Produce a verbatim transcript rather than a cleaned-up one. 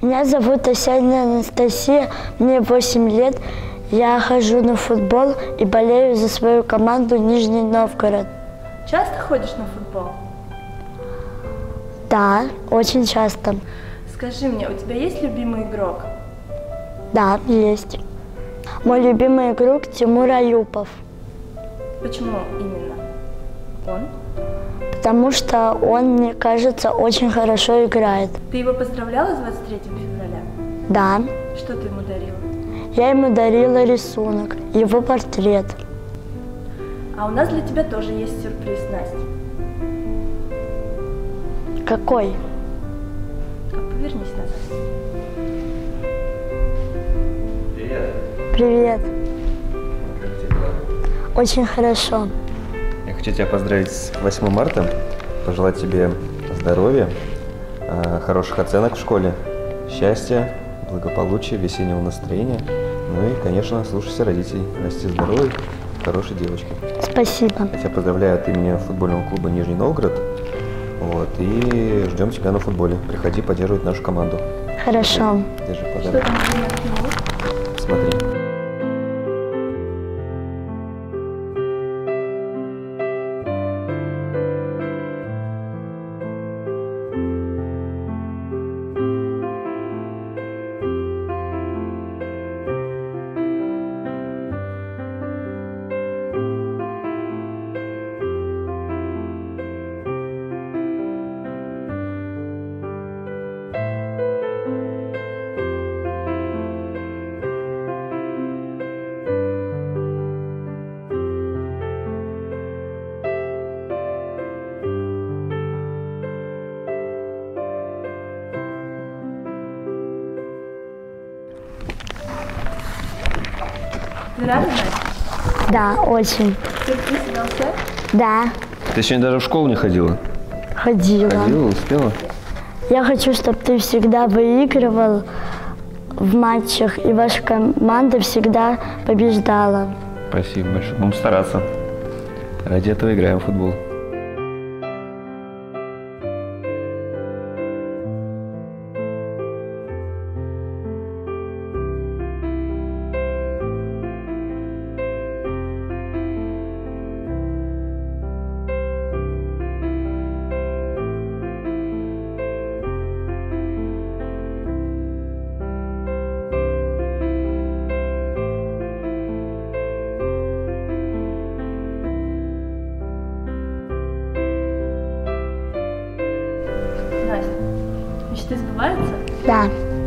Меня зовут Осянина Анастасия, мне восемь лет. Я хожу на футбол и болею за свою команду Нижний Новгород. Часто ходишь на футбол? Да, очень часто. Скажи мне, у тебя есть любимый игрок? Да, есть. Мой любимый игрок Тимур Аюпов. Почему именно он? Потому что он, мне кажется, очень хорошо играет. Ты его поздравляла с двадцать третьим февраля? Да. Что ты ему дарила? Я ему дарила рисунок, его портрет. А у нас для тебя тоже есть сюрприз, Настя. Какой? А повернись назад. Привет. Привет. Как тебе дела? Очень хорошо. Я хочу тебя поздравить с восьмым марта, пожелать тебе здоровья, хороших оценок в школе, счастья, благополучия, весеннего настроения. Ну и, конечно, слушайся родителей. Расти здоровой, хорошей девочки. Спасибо. Я тебя поздравляю от имени футбольного клуба Нижний Новгород. Вот, и ждем тебя на футболе. Приходи поддерживать нашу команду. Хорошо. Держи Что подарок. там было? Смотри. Ты рада, Настя? Да, очень. Сюрприз удался? Да, Ты сегодня даже в школу не ходила? ходила. Ходила, успела? Я хочу, чтобы ты всегда выигрывал в матчах, и ваша команда всегда побеждала. Спасибо большое. Будем стараться. Ради этого играем в футбол. Настя, мечты сбываются? Да.